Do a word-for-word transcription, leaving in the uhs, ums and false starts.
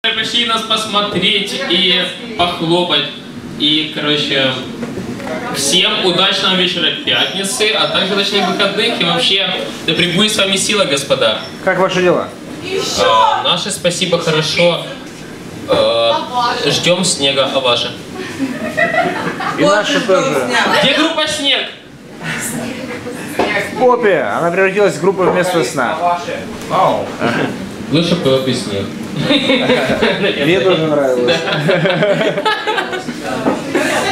Пришли нас посмотреть и похлопать. И, короче, всем удачного вечера пятницы, а также удачных выходных. И вообще, да пребудет с вами сила, господа. Как ваши дела? А, наши, спасибо, хорошо. А, ждем снега, а ваши? И наши тоже. Где группа «Снег»? В попе. Она превратилась в группу вместо сна. Лучше было бы «Снег». Мне тоже нравилось.